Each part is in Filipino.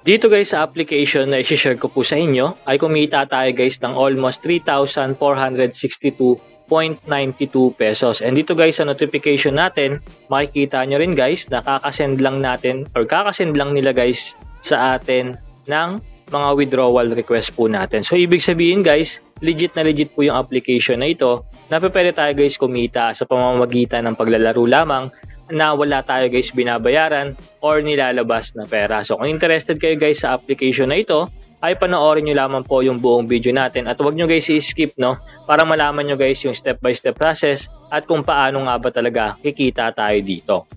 Dito guys sa application na i-share ko po sa inyo ay kumita tayo guys ng almost 3,462.92 pesos. And dito guys sa notification natin, makikita nyo rin guys na kakasend lang natin or kakasend lang nila guys sa atin ng mga withdrawal request po natin. So ibig sabihin guys, legit na legit po yung application na ito na pwede tayo guys kumita sa pamamagitan ng paglalaro lamang na wala tayo guys binabayaran or nilalabas na pera. So kung interested kayo guys sa application na ito, ay panoorin nyo lamang po yung buong video natin at huwag nyo guys i-skip para malaman nyo guys yung step by step process at kung paano nga ba talaga kikita tayo dito.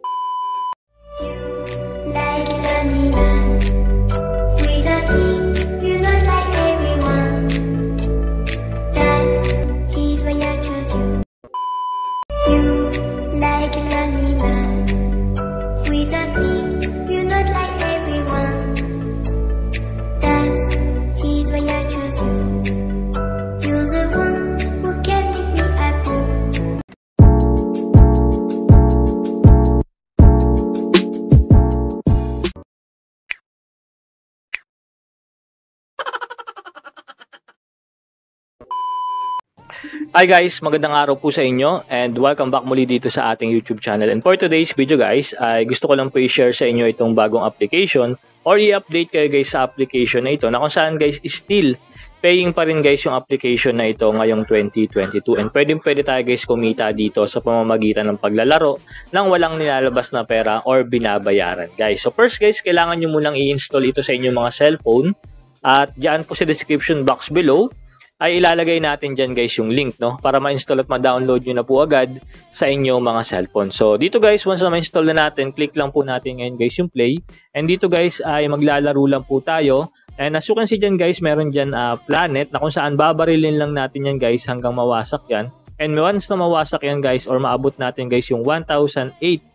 Hi guys, magandang araw po sa inyo and welcome back muli dito sa ating YouTube channel. And for today's video guys, ay gusto ko lang po i-share sa inyo itong bagong application or i-update kayo guys sa application na ito na kung saan guys still paying pa rin guys yung application na ito ngayong 2022. And pwede tayo guys kumita dito sa pamamagitan ng paglalaro nang walang nilalabas na pera or binabayaran guys. So first guys, kailangan nyo munang i-install ito sa inyong mga cellphone at dyan po sa description box below ay ilalagay natin dyan guys yung link para ma-install at ma-download nyo na po agad sa inyong mga cellphone. So dito guys, once na ma-install na natin, click lang po natin ngayon guys yung play. And dito guys ay maglalaro lang po tayo. And as you can see dyan guys, meron dyan planet na kung saan babarilin lang natin yan guys hanggang mawasak yan. And once na mawasak yan guys or maabot natin guys yung 1,008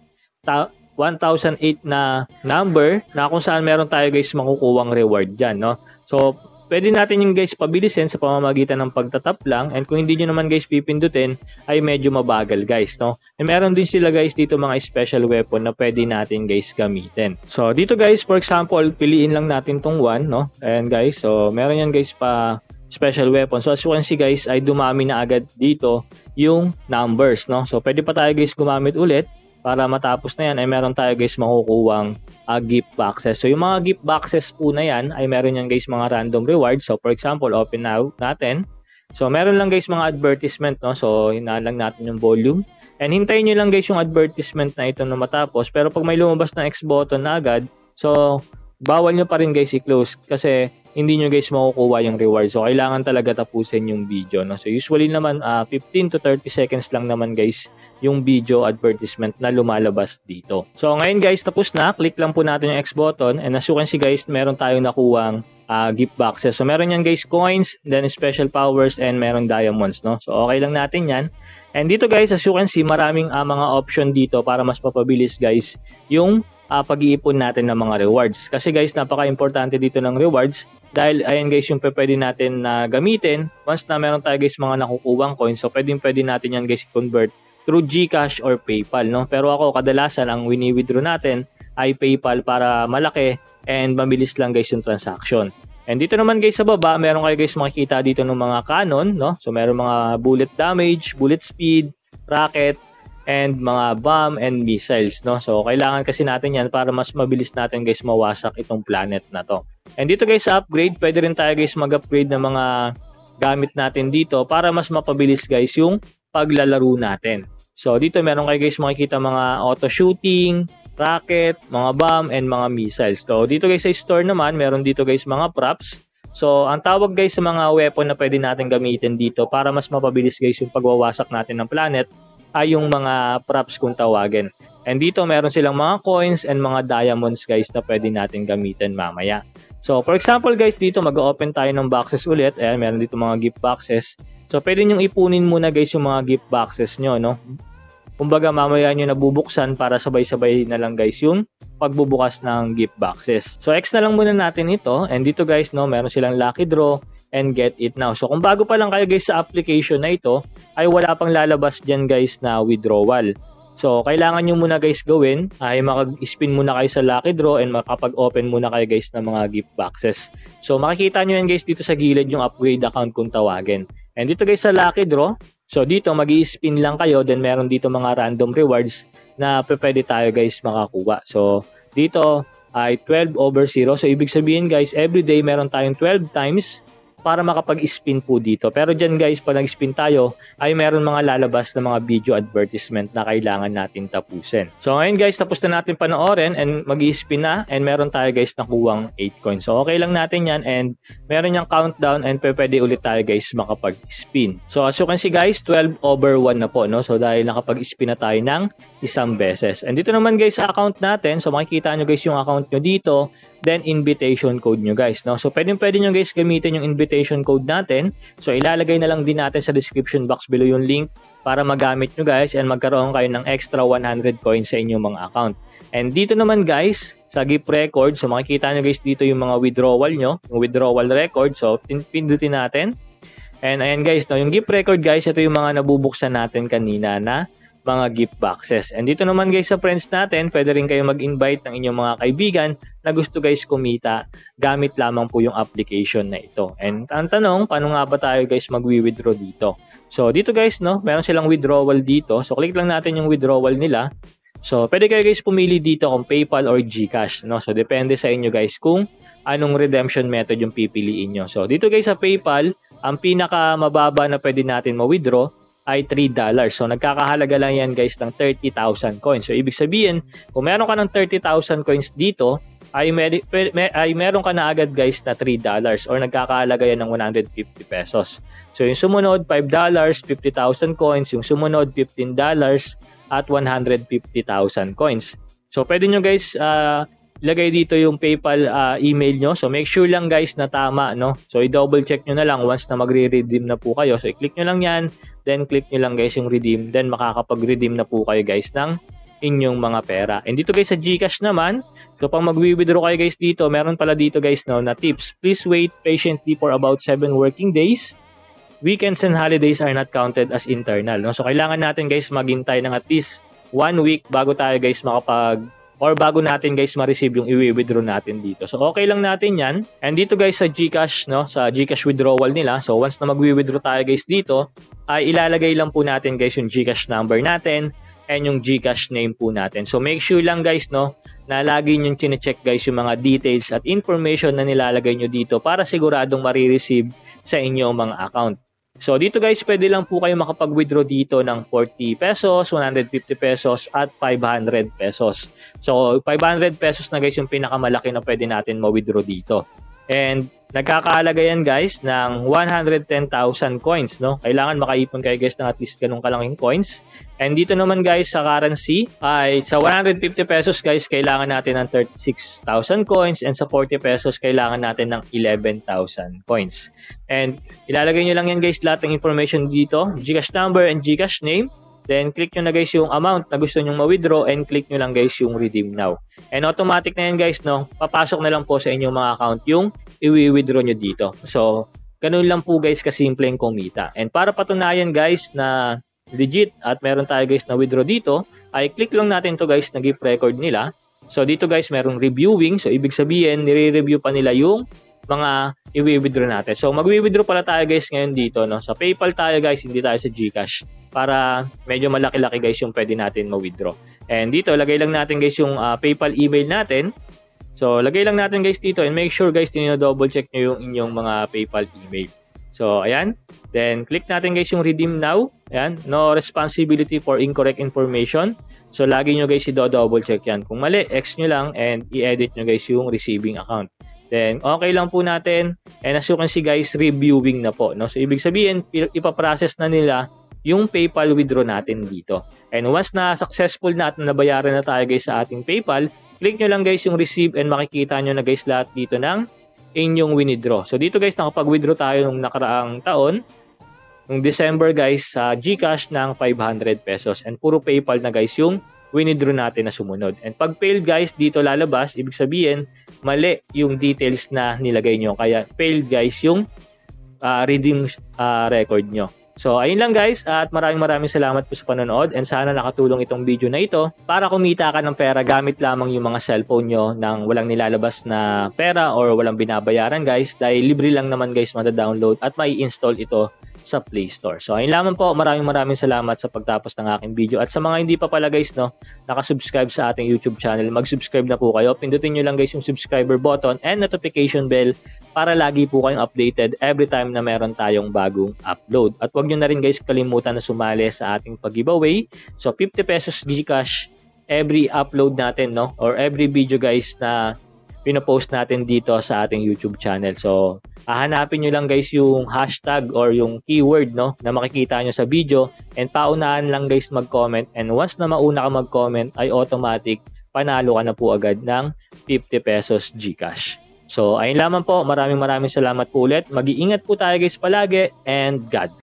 na number na kung saan meron tayo guys makukuwang reward dyan. So pwede natin yung guys pabilisin sa pamamagitan ng pagtatap lang, and kung hindi nyo naman guys pipindutin ay medyo mabagal guys And meron din sila guys dito mga special weapon na pwede natin guys gamitin. So dito guys, for example, piliin lang natin tong 1 Ayan guys, so meron yan guys pa special weapon. So as you can see guys ay dumami na agad dito yung numbers So pwede pa tayo guys gumamit ulit. Para matapos na yan ay meron tayo guys makukuwang gift boxes. So yung mga gift boxes po na yan ay meron yan guys mga random rewards. So for example, open now natin. So meron lang guys mga advertisement So hinaan lang natin yung volume. And hintayin nyo lang guys yung advertisement na ito na matapos. Pero pag may lumabas na X button na agad, so bawal nyo pa rin guys i-close kasi hindi nyo guys makukuha yung reward. So kailangan talaga tapusin yung video So usually naman 15 to 30 seconds lang naman guys yung video advertisement na lumalabas dito. So ngayon guys, tapos na. Click lang po natin yung X button and as you can see guys, meron tayong nakuwang gift boxes. So meron yan guys coins, then special powers, and meron diamonds So okay lang natin yan. And dito guys, as you can see, maraming mga option dito para mas mapabilis guys yung pag-iipon natin ng mga rewards. Kasi guys, napaka-importante dito ng rewards dahil ayan guys yung pwede natin na gamitin once na meron tayo guys mga nakukuwang coins. So pwede natin yan guys convert through Gcash or PayPal Pero ako kadalasan ang wini-withdraw natin ay PayPal para malaki and mabilis lang guys yung transaction. And dito naman guys sa baba, meron kayo guys makikita dito ng mga cannon So meron mga bullet damage, bullet speed, rocket, and mga bomb and missiles So kailangan kasi natin yan para mas mabilis natin guys mawasak itong planet na to. And dito guys sa upgrade, pwede rin tayo guys mag-upgrade ng mga gamit natin dito para mas mapabilis guys yung paglalaro natin. So dito meron kayo guys makikita mga auto shooting, rocket, mga bomb, and mga missiles. So dito guys sa store naman, meron dito guys mga props. So ang tawag guys sa mga weapon na pwede natin gamitin dito para mas mapabilis guys yung pagwawasak natin ng planet ay yung mga props kung tawagin. And dito meron silang mga coins and mga diamonds guys na pwede natin gamitin mamaya. So for example guys, dito mag-open tayo ng boxes ulit. Ayan, meron dito mga gift boxes. So pwede nyong ipunin muna guys yung mga gift boxes nyo Kumbaga mamaya nyo nabubuksan para sabay-sabay na lang guys yung pagbubukas ng gift boxes. So X na lang muna natin ito. And dito guys meron silang lucky draw and get it now. So kung bago pa lang kayo guys sa application na ito, ay wala pang lalabas dyan guys na withdrawal. So, kailangan nyo muna guys gawin ay makag-spin muna kayo sa lucky draw and makapag-open muna kayo guys ng mga gift boxes. So, makikita nyo yan guys dito sa gilid yung upgrade account kung tawagin. And dito guys sa lucky draw, so dito mag-i-spin lang kayo, then meron dito mga random rewards na pwede tayo guys makakuha. So, dito ay 12/0. So, ibig sabihin guys, everyday meron tayong 12 times para makapag-spin po dito. Pero dyan guys, pag nag-spin tayo, ay meron mga lalabas na mga video advertisement na kailangan natin tapusin. So ngayon guys, tapos na natin panoorin and mag-spin na and meron tayo guys nakuwang 8 coins. So okay lang natin yan and meron yung countdown and pwede ulit tayo guys makapag-spin. So as you can see guys, 12/1 na po, no? So dahil nakapag-spin na tayo ng isang beses. And dito naman guys sa account natin, so makikita nyo guys yung account nyo dito, then invitation code nyo guys, no? So pwede nyo guys gamitin yung invitation code natin. So ilalagay na lang din natin sa description box below yung link para magamit nyo guys and magkaroon kayo ng extra 100 coins sa inyong mga account. And dito naman guys sa gift record, so makikita nyo guys dito yung mga withdrawal nyo, yung withdrawal record. So pindutin natin. And ayan guys, no, yung gift record guys, ito yung mga nabubuksan natin kanina na mga gift boxes. And dito naman guys sa friends natin, pwede rin kayo mag-invite ng inyong mga kaibigan na gusto guys kumita gamit lamang po yung application na ito. And ang tanong, paano nga ba tayo guys mag-withdraw dito? So dito guys, no, meron silang withdrawal dito. So click lang natin yung withdrawal nila. So pwede kayo guys pumili dito kung PayPal or Gcash, no? So depende sa inyo guys kung anong redemption method yung pipiliin nyo. So dito guys sa PayPal, ang pinaka mababa na pwede natin ma-withdraw ay $3. So nagkakahalaga lang yan guys ng 30,000 coins. So ibig sabihin, kung meron ka ng 30,000 coins dito, ay meron ka na agad guys na $3 or nagkakahalaga yan ng 150 pesos. So yung sumunod $5, 50,000 coins, yung sumunod $15 at 150,000 coins. So pwede nyo guys ilagay dito yung PayPal email nyo. So make sure lang guys na tama, no? So i-double check nyo na lang once na magre-redeem na po kayo. So i-click nyo lang yan, then click nyo lang guys yung redeem, then makakapag-redeem na po kayo guys ng inyong mga pera. And dito guys sa Gcash naman, so pag mag-withdraw kayo guys dito, meron pala dito guys, no, na tips. Please wait patiently for about 7 working days. Weekends and holidays are not counted as internal, no? So kailangan natin guys maghintay ng at least 1 week bago tayo guys or bago natin guys ma-receive yung i-withdraw natin dito. So okay lang natin yan. And dito guys sa Gcash, no, sa Gcash withdrawal nila, so once na mag-withdraw tayo guys dito, ay ilalagay lang po natin guys yung Gcash number natin and yung Gcash name po natin. So make sure lang guys, no, na lagi nyo chine-check guys yung mga details at information na nilalagay nyo dito para siguradong marireceive sa inyong mga account. So dito guys, pwede lang po kayo makapag-withdraw dito ng 40 pesos, 150 pesos at 500 pesos. So 500 pesos na guys yung pinakamalaki na pwede natin ma-withdraw dito. And nagkakahalaga yan guys ng 110,000 coins, no? Kailangan makaipon kayo guys ng at least ganung kalaking coins. And dito naman guys sa currency ay sa 150 pesos guys kailangan natin ng 36,000 coins and sa 40 pesos kailangan natin ng 11,000 coins. And ilalagay nyo lang yan guys lahat ng information dito, Gcash number and Gcash name. Then click nyo na guys yung amount na gusto nyo ma-withdraw and click nyo lang guys yung redeem now. And automatic na yan guys, no? Papasok na lang po sa inyong mga account yung i-withdraw nyo dito. So ganun lang po guys kasimple yung kumita. And para patunayan guys na legit at meron tayo guys na withdraw dito, ay click lang natin to guys na gift record nila. So dito guys merong reviewing. So ibig sabihin nire-review pa nila yung mga i-withdraw natin. So mag-withdraw pala tayo guys ngayon dito, no? Sa PayPal tayo guys, hindi tayo sa Gcash para medyo malaki-laki guys yung pwede natin ma-withdraw. And dito lagay lang natin guys yung PayPal email natin. So lagay lang natin guys dito and make sure guys double check nyo yung inyong mga PayPal email. So ayan, then click natin guys yung redeem now. Ayan, no responsibility for incorrect information. So lagi nyo guys double check yan. Kung mali, X nyo lang and i-edit nyo guys yung receiving account. Then, okay lang po natin. And as you can see guys, reviewing na po, no? So, ibig sabihin, ipaprocess na nila yung PayPal withdraw natin dito. And once na successful natin, nabayaran na tayo guys sa ating PayPal, click nyo lang guys yung receive and makikita nyo na guys lahat dito ng inyong withdraw. So, dito guys, nakapag-withdraw tayo nung nakaraang taon, nung December guys, sa Gcash ng 500 pesos. And puro PayPal na guys yung withdraw natin na sumunod. And pag failed guys, dito lalabas, ibig sabihin, mali yung details na nilagay nyo. Kaya failed guys yung redeem record nyo. So, ayun lang guys, at maraming salamat po sa panonood, and sana nakatulong itong video na ito para kumita ka ng pera gamit lamang yung mga cellphone nyo nang walang nilalabas na pera or walang binabayaran guys, dahil libre lang naman guys mada-download at mai install ito sa Play Store. So, ayun lamang po, maraming salamat sa pagtapos ng aking video, at sa mga hindi pa pala guys nakasubscribe sa ating YouTube channel, mag-subscribe na po kayo. Pindutin nyo lang guys yung subscriber button and notification bell para lagi po kayong updated every time na meron tayong bagong upload. At wag nyo na rin guys kalimutan na sumali sa ating pag-giveaway. So 50 pesos Gcash every upload natin, or every video guys na pinopost natin dito sa ating YouTube channel. So hahanapin nyo lang guys yung hashtag or yung keyword na makikita nyo sa video, and paunahan lang guys mag-comment, and once na mauna ka mag-comment ay automatic panalo ka na po agad ng 50 pesos Gcash. So, ayun lamang po. Maraming salamat po ulit. Mag-iingat po tayo guys palagi, and God